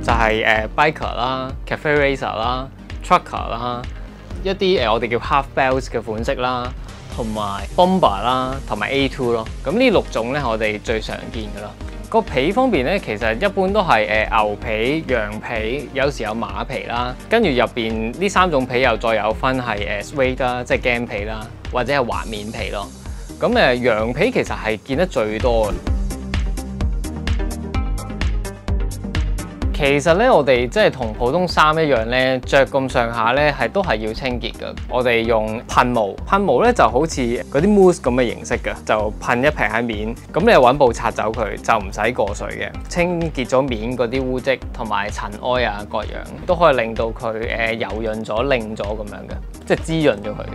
就係biker 啦、cafe racer 啦、trucker 啦，一啲我哋叫 half bells 嘅款式啦，同埋 bomber 啦，同埋 A2 咯。咁呢6種咧，我哋最常見噶啦。個皮方面咧，其實一般都係牛皮、羊皮，有時有馬皮啦。跟住入邊呢3種皮又再有分係suede 啦，即係驚皮啦，或者係滑面皮咯。咁羊皮其實係見得最多嘅。其實咧，我哋即係同普通衫一樣咧，着咁上下咧都係要清潔嘅。我哋用噴霧，噴霧咧就好似嗰啲 mousse 咁嘅形式嘅，就噴一瓶喺面，咁你揾布擦走佢，就唔使過水嘅，清潔咗面嗰啲污漬同埋塵埃啊各樣，都可以令到佢柔潤咗、靚咗咁樣嘅，即係滋潤咗佢。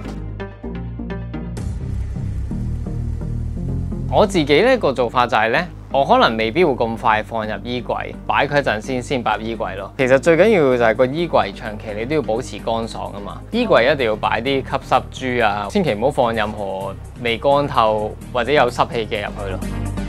我自己咧個做法就係咧。我可能未必會咁快放入衣櫃，擺佢一陣先擺入衣櫃咯。其實最緊要就係個衣櫃長期你都要保持乾爽啊嘛。衣櫃一定要擺啲吸濕珠啊，千祈唔好放任何未乾透或者有濕氣嘅入去咯。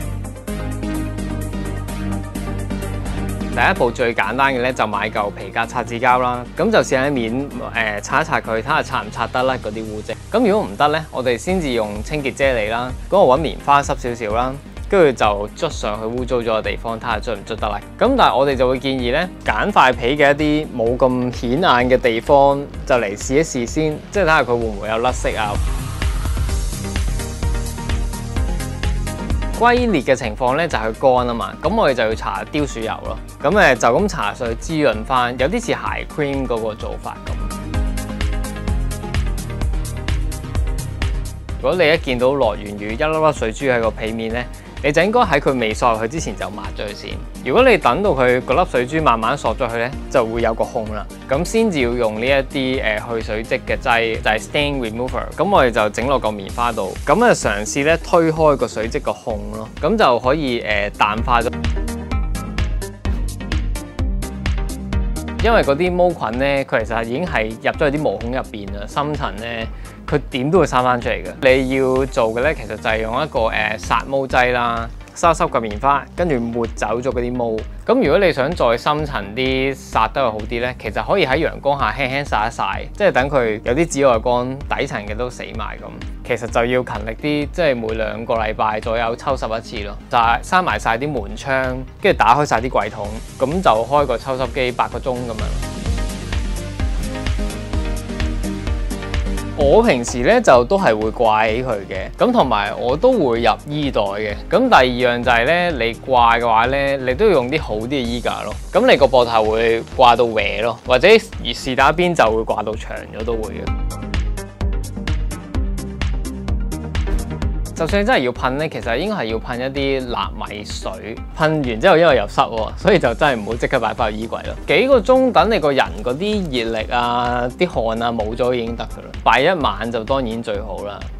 第一步最簡單嘅咧，就買嚿皮革擦紙膠啦，咁就試喺面擦一擦佢，睇下擦唔擦得甩嗰啲污漬。咁如果唔得咧，我哋先至用清潔啫喱啦，嗰個揾棉花濕少少啦。跟住就捽上去污糟咗嘅地方，睇下捽唔捽得甩。咁但係我哋就會建議咧，揀塊皮嘅一啲冇咁顯眼嘅地方，就嚟試一試先，即係睇下佢會唔會有甩色啊。龜裂嘅情況咧就係佢乾啊嘛，咁我哋就要搽雕鼠油咯。咁就咁搽上去滋潤翻，有啲似鞋 cream 嗰個做法咁。如果你一見到落完雨，一粒粒水珠喺個皮面咧，你就應該喺佢未索入去之前就抹咗佢先。如果你等到佢嗰粒水珠慢慢索咗去咧，就會有個孔啦。咁先至要用呢一啲去水漬嘅劑，就係 stain remover。咁我哋就整落個棉花度，咁嘗試咧推開個水漬個孔咯，咁就可以淡化咗。因為嗰啲毛菌咧，佢其實已經係入咗去啲毛孔入邊啦，深層咧佢點都會生翻出嚟嘅。你要做嘅咧，其實就係用一個殺毛劑啦，濕濕嘅棉花，跟住抹走咗嗰啲毛。咁如果你想再深層啲殺得好啲咧，其實可以喺陽光下輕輕曬一曬，即係等佢有啲紫外光底層嘅都死埋咁。其實就要勤力啲，即係每2個禮拜左右抽濕一次咯，就係閂埋晒啲門窗，跟住打開晒啲櫃桶，咁就開個抽濕機8個鐘咁樣。我平時咧就都係會掛起佢嘅，咁同埋我都會入衣袋嘅。咁第二樣就係咧，你掛嘅話咧，你都要用啲好啲嘅衣架咯。咁你個膊頭會掛到歪咯，或者是打邊就會掛到長咗都會嘅。就算真係要噴咧，其實應該係要噴一啲納米水，噴完之後因為又濕喎，所以就真係唔好即刻擺翻入衣櫃咯。幾個鐘等你個人嗰啲熱力啊、啲汗啊冇咗已經得噶啦，擺1晚就當然最好啦。